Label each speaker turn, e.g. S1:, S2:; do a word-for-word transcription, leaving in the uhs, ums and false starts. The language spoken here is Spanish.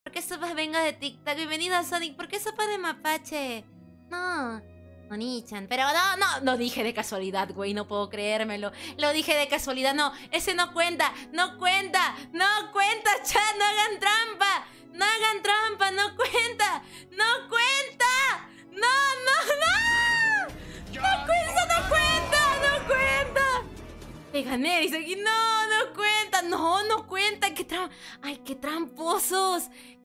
S1: ¿Por qué sopas vengo de TikTok? Bienvenido a Sonic. ¿Por qué sopa de mapache? No. Onichan. Pero no, no. Lo dije de casualidad, güey. No puedo creérmelo. Lo dije de casualidad. No, ese no cuenta. No cuenta. No cuenta, chat. No hagan trampa. No hagan trampa. No cuenta. No cuenta. No, no, no. No cuenta, no cuenta. No cuenta. Te gané, dice aquí. No, no cuenta. No, no cuenta. Qué tram... Ay, qué tramposos.